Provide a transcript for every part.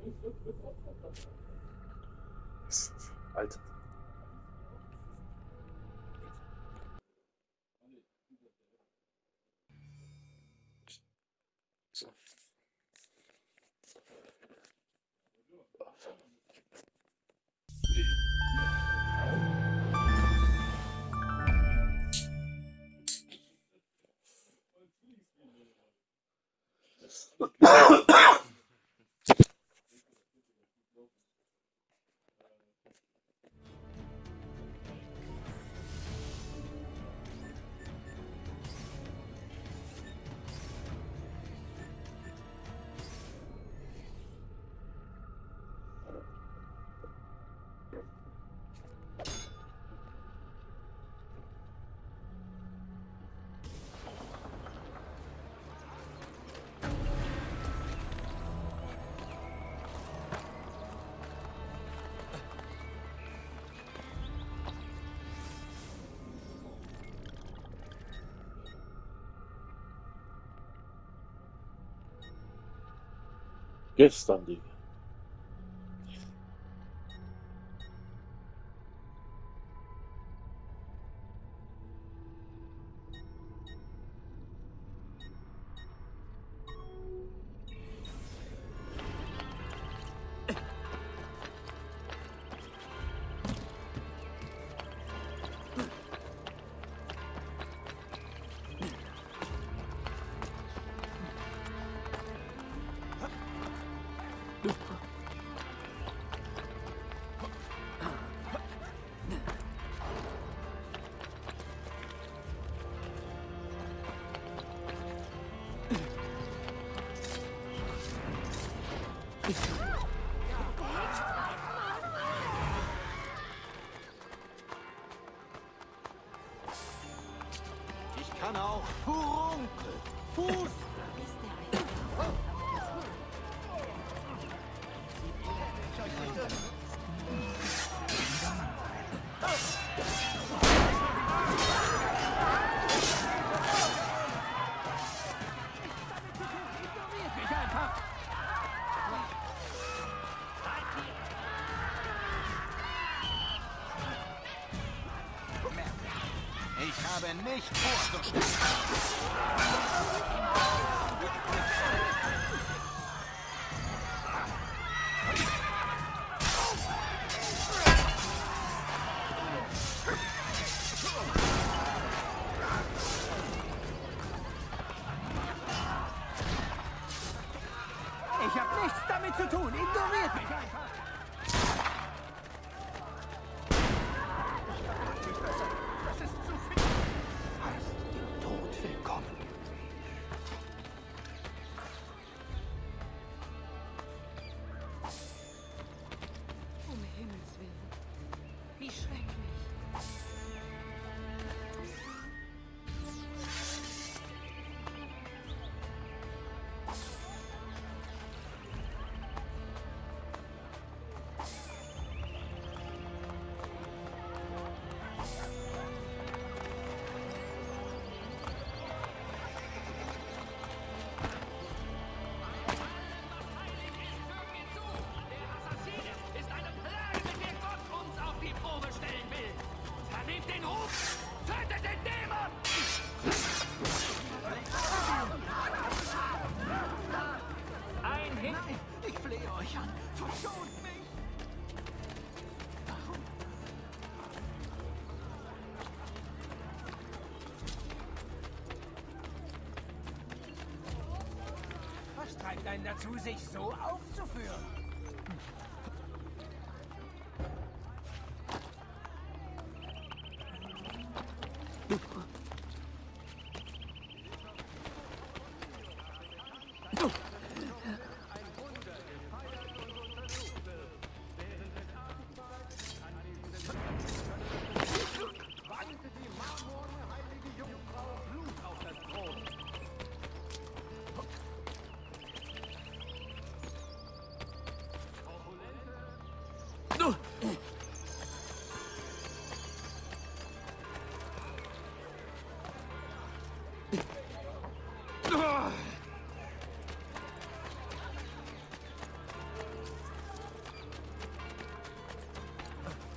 Alter. So. Gestern, Digga. Ich kann auch Furunkel. Fuß. Ich habe nicht vorzustellen. Ich habe nichts damit zu tun. Ignoriert mich einfach. Das ist zu viel. Heißt den Tod willkommen. Um Himmels Willen. Wie schrecklich. Ich flehe euch an. Verschont mich. Was treibt einen dazu, sich so aufzuführen?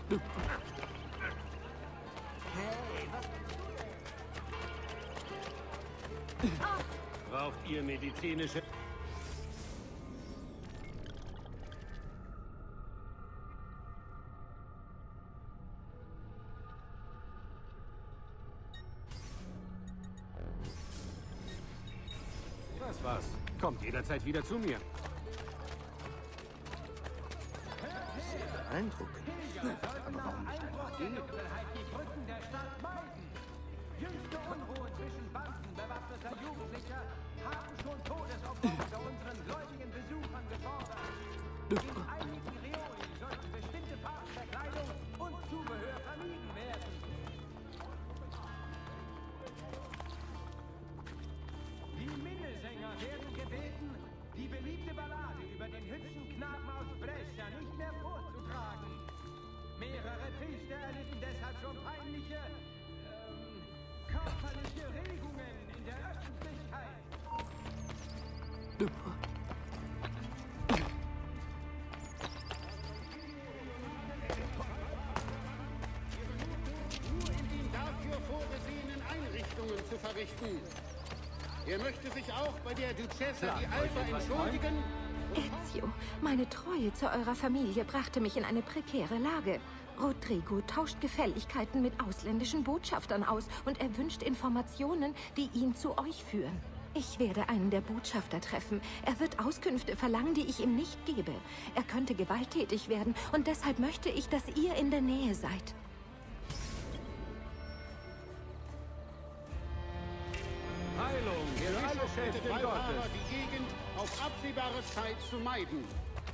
Hey, was? Braucht ihr medizinische... Das war's. Kommt jederzeit wieder zu mir. Beeindruckend. Die Brücken der Stadt meiden. Jüngste Unruhen zwischen Banden bewaffneter Jugendlicher haben schon Todesopfer unter unseren gläubigen Besuchern gefordert. In einigen Regionen sollten bestimmte Farben der Kleidung und Zubehör vermieden werden. Die Minnesänger werden gebeten, die beliebte Ballade über den hübschen Knaben aus Brescia nicht mehr vorzutragen. Mehrere Priester erlitten deshalb schon peinliche, körperliche Regungen in der Öffentlichkeit. Nur in den dafür vorgesehenen Einrichtungen zu verrichten. Er möchte sich auch bei der Duchessa di Alba entschuldigen. Ezio, meine Treue zu eurer Familie brachte mich in eine prekäre Lage. Rodrigo tauscht Gefälligkeiten mit ausländischen Botschaftern aus und er wünscht Informationen, die ihn zu euch führen. Ich werde einen der Botschafter treffen. Er wird Auskünfte verlangen, die ich ihm nicht gebe. Er könnte gewalttätig werden und deshalb möchte ich, dass ihr in der Nähe seid. Heilung für alle Schächte Gottes. Die Gegend auf absehbare Zeit zu meiden.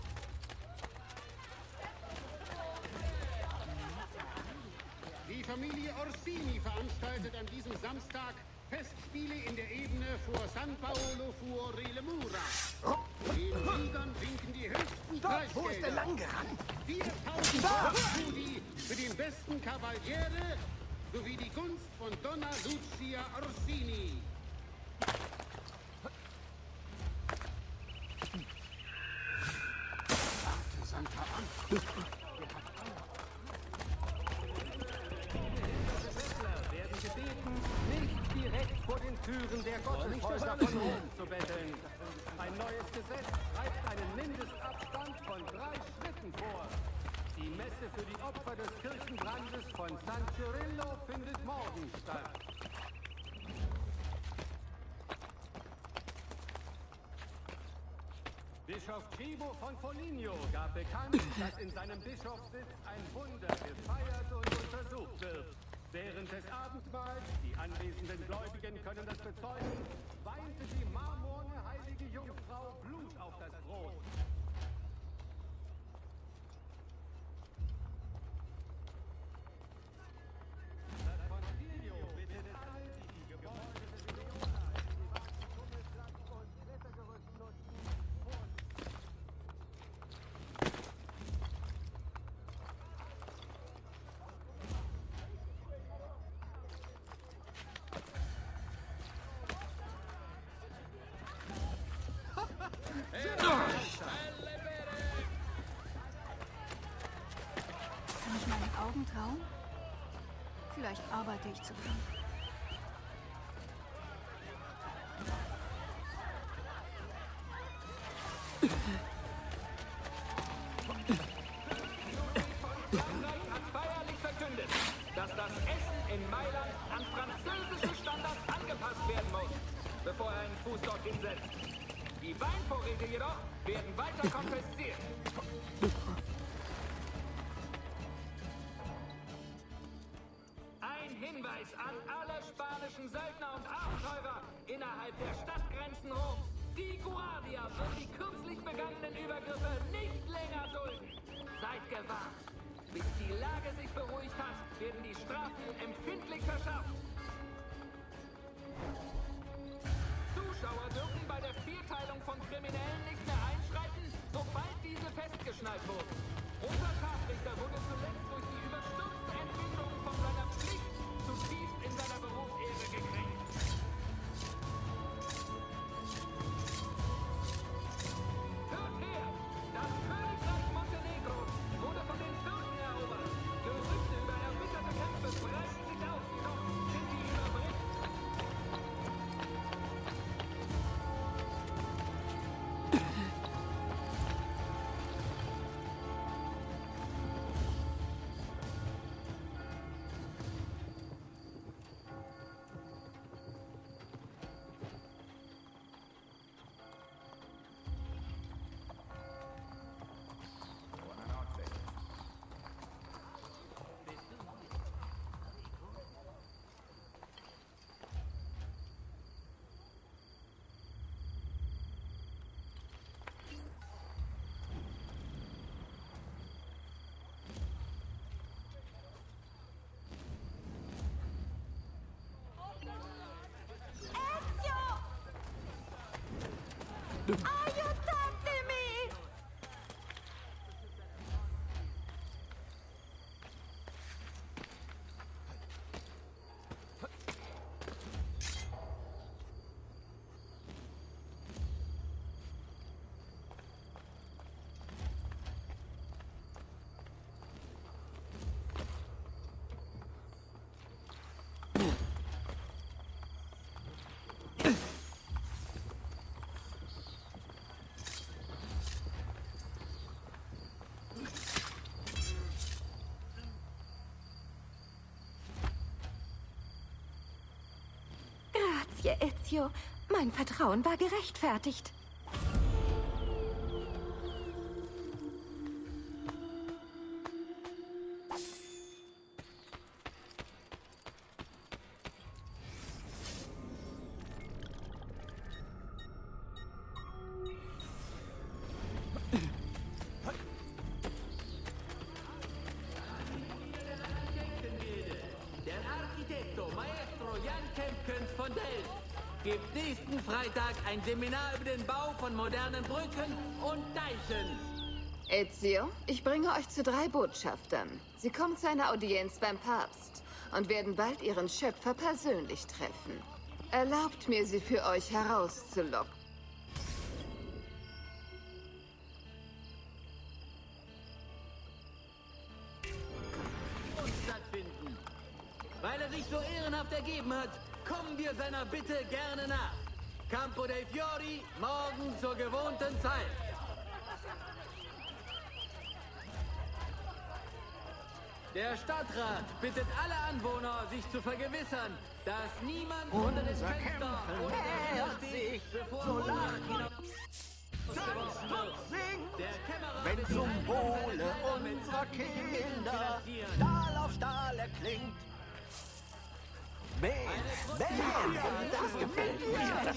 Die Familie Orsini veranstaltet an diesem Samstag Festspiele in der Ebene vor San Paolo fuori le Mura. Den Siegern winken die höchsten Preisgelder. Wo ist der lang gerannt? 4.000 Studi für den besten Cavaliere sowie die Gunst von Donna Lucia Orsini. Santa Anna. Werden gebeten, nicht direkt vor den Türen der Gotteshäuser von Rom zu betteln. Ein neues Gesetz schreibt einen Mindestabstand von 3 Schritten vor. Die Messe für die Opfer des Kirchenbrandes von San Cirillo findet morgen statt. Bischof Cibo von Foligno gab bekannt, dass in seinem Bischofssitz ein Wunder gefeiert und untersucht wird. Während des Abendmahls, die anwesenden Gläubigen können das bezeugen, weinte die marmorne heilige Jungfrau Blut auf das Brot. Das Concilio bittet alle, die die Gebäude des Leonhard, die Tummelplatz und Klettergerüst nutzen, Kann ich meinen Augen trauen? Vielleicht arbeite ich zu viel. hat feierlich verkündet, dass das Essen in Mailand an französische Standards angepasst werden muss, bevor er einen Fuß dorthin setzt. Die Weinvorräte jedoch werden weiter konfisziert. Ein Hinweis an alle spanischen Söldner und Abenteurer innerhalb der Stadtgrenzen Roms. Die Guardia wird die kürzlich begangenen Übergriffe nicht länger dulden. Seid gewarnt. Bis die Lage sich beruhigt hat, werden die Strafen empfindlich verschärft. Zuschauer dürfen bei der Vierteilung von Kriminellen nicht mehr einschreiten, sobald diese festgeschnallt wurden. Unser Scharfrichter wurde zuletzt durch die überstürzte Entbindung von seiner Pflicht zutiefst in seiner Berufsehre gekränkt. Hört her! Das Königreich Montenegro wurde von den Türken erobert. Grazie, Ezio. Mein Vertrauen war gerechtfertigt. Gibt nächsten Freitag ein Seminar über den Bau von modernen Brücken und Deichen. Ezio, ich bringe euch zu 3 Botschaftern. Sie kommen zu einer Audienz beim Papst und werden bald ihren Schöpfer persönlich treffen. Erlaubt mir, sie für euch herauszulocken. Und stattfinden. Weil er sich so ehrenhaft ergeben hat, kommen wir seiner Bitte gerne nach. Campo dei Fiori, morgen zur gewohnten Zeit. Der Stadtrat bittet alle Anwohner, sich zu vergewissern, dass niemand unter dem Fenster oder der Tür steht, bevor Monat hinaus... Der Kämmerer Wenn zum Wohle unserer Kinder Stahl auf Stahl erklingt. Das gefällt mir.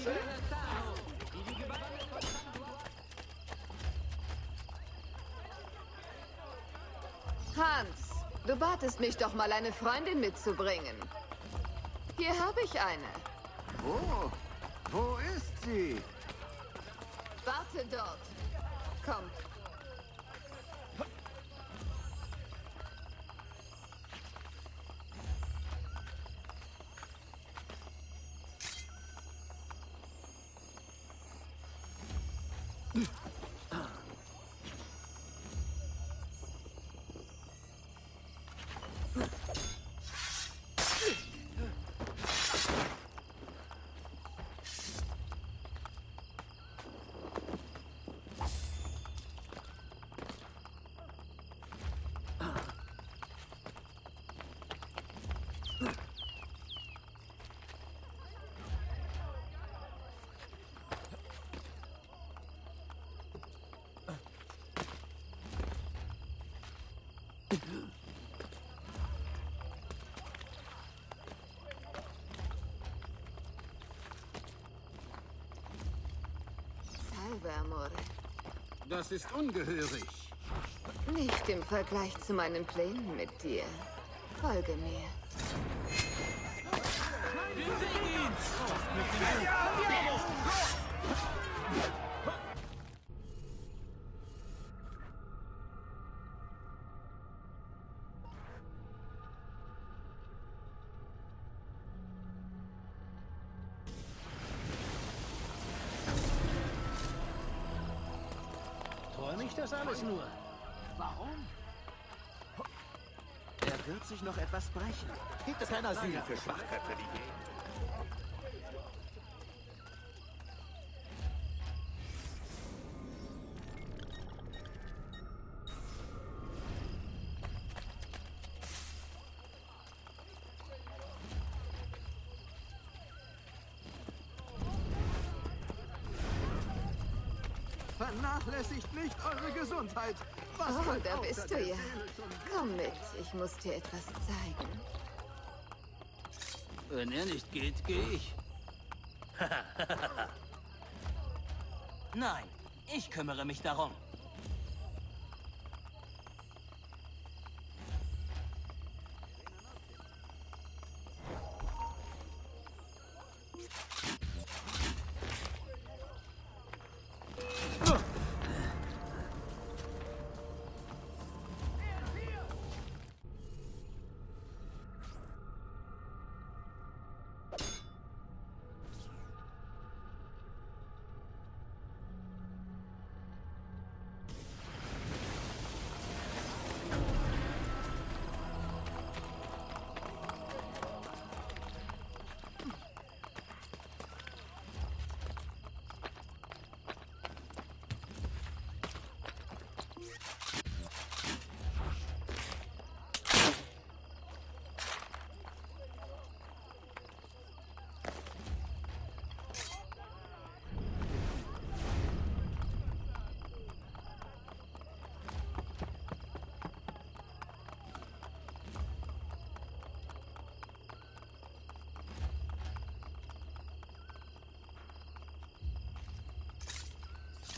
Hans, du batest mich doch mal, eine Freundin mitzubringen. Hier habe ich eine. Wo ist sie? Warte dort. Kommt. Salve, Amore. Das ist ungehörig. Nicht im Vergleich zu meinen Plänen mit dir. Folge mir. Träume ich das alles nur? Warum? Er wird sich noch etwas brechen. Gibt es kein Asyl für Schwachköpfe wie ihn? Vernachlässigt nicht eure Gesundheit. Was Oh, bleibt da außer bist du der ja. Seele schon? Komm mit, ich muss dir etwas zeigen. Wenn er nicht geht, gehe ich. Nein, ich kümmere mich darum.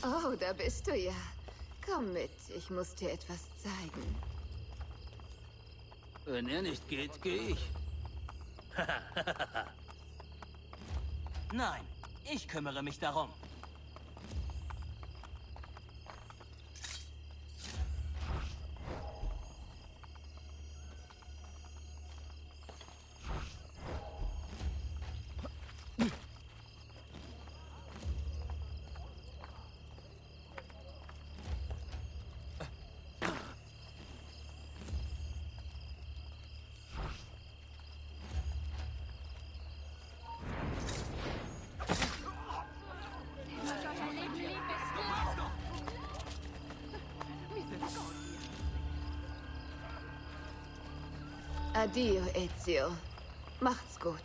Oh, da bist du ja. Komm mit, ich muss dir etwas zeigen. Wenn er nicht geht, gehe ich. Nein, ich kümmere mich darum. Addio, Ezio. Macht's gut.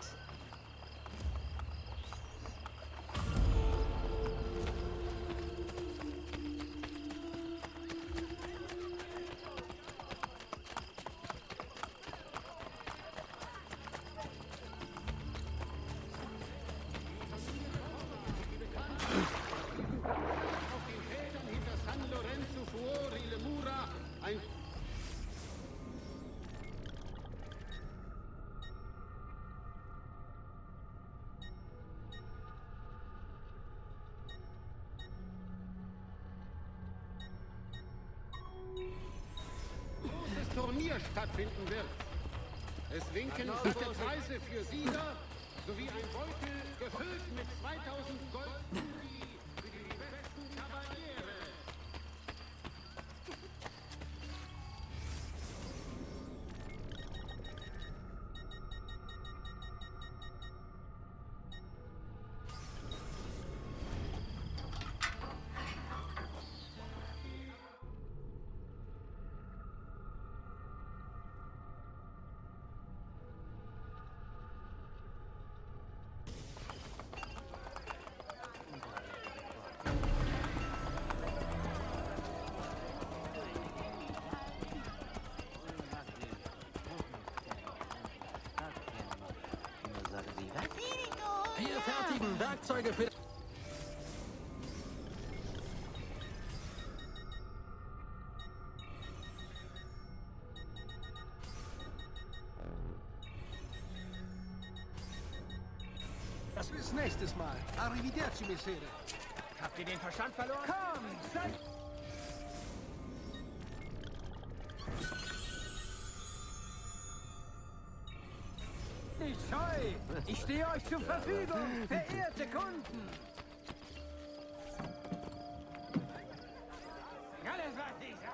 Auf den Feldern hinter San Lorenzo fuori le Mura ein... großes Turnier stattfinden wird. Es winken satte Preise für Sieger sowie ein Beutel gefüllt mit 2000 Goldmünzen für die besten Kavaliere. Wir fertigen Werkzeuge für... Das bis nächstes Mal. Arrivederci, Messere. Habt ihr den Verstand verloren? Komm, seid... Nicht scheu! Ich stehe euch zur Verfügung, verehrte Kunden! Alles, was ich sage!